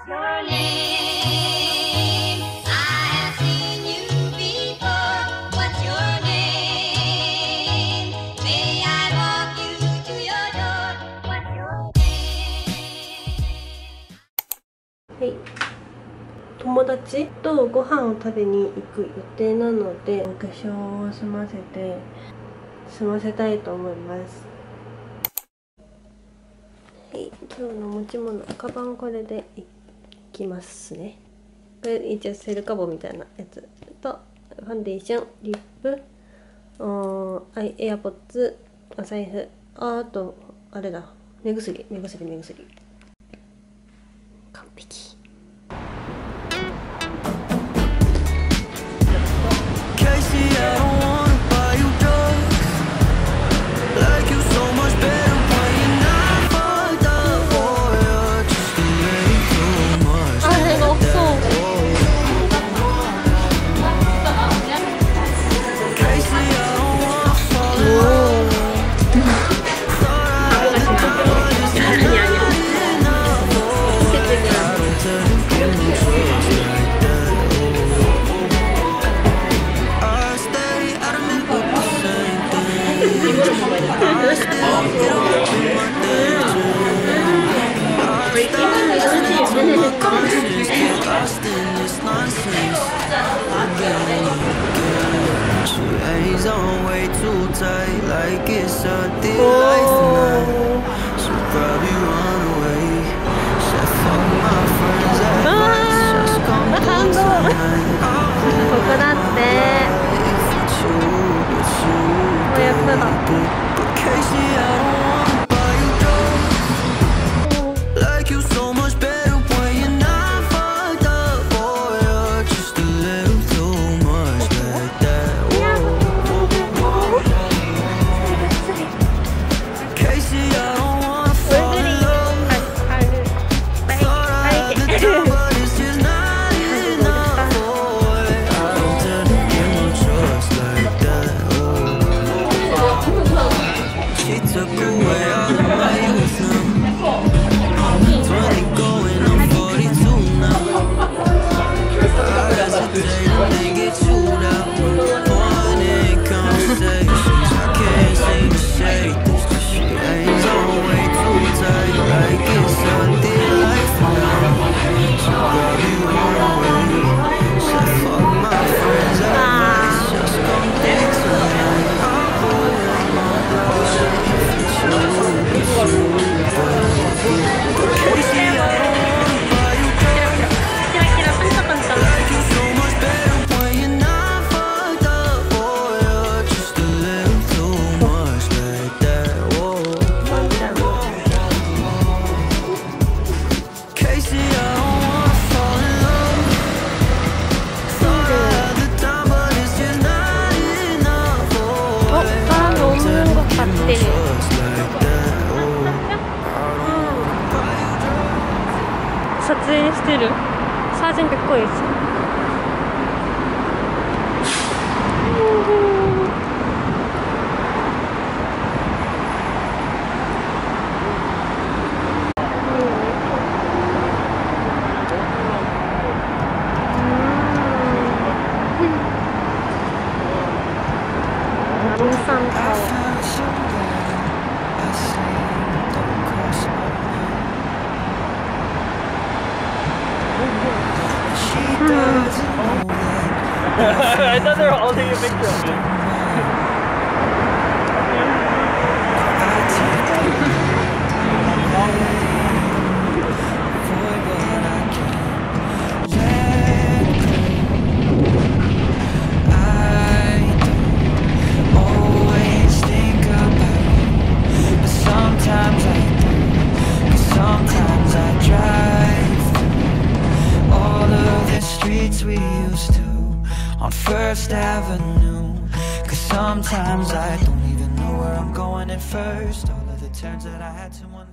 your name? I have seen you before. What's your name? May I walk you to your door? What's your name? はい。友達とご飯を食べに行く予定なので、お化粧を済ませたいと思います。はい、今日の持ち物、カバンこれでいきますね。これ一応セルカボみたいなやつと、ファンデーション、リップ、エアポッツ、お財布、あとあれだ、目薬。完璧。 Like it's a deal life tonight. She'll probably run away. Said fuck my friends advice. Just come through tonight. ここだって。こうやったら。 Casey, I don't wanna buy you drugs. Like you so much better when you're not fucked up. Boy, you're just a little too much like that. Casey, I don't wanna fall in love. Thought I had the time, but it's just not enough. Boy, I don't tend to give no trust like that. She took away all of my youth now. 20 going on 42 now. I hesitate and then get chewed out. Morning conversations, I can't seem to shake this. 'Cause she hangs on way too tight, like it's a deal life now. She probably run away. Said fuck my friends advice, just come back tonight. I'll put it on my blouse if it's you, it's you. Casey, I don't wanna buy you drugs. Like you so much better when you're not fucked up. Boy, you're just a little too much like that. Whoa. Casey, I don't wanna fall in love. Thought I had the time, but it's just not enough. Boy, I don't tend to give no trust like that. Whoa. 撮影してる。サージェントっぽいです。南三島。 I thought they were all taking a picture of it. Sometimes I drive all of the streets we used to on First Avenue. 'Cause sometimes I don't even know where I'm going at first. All of the turns that I had to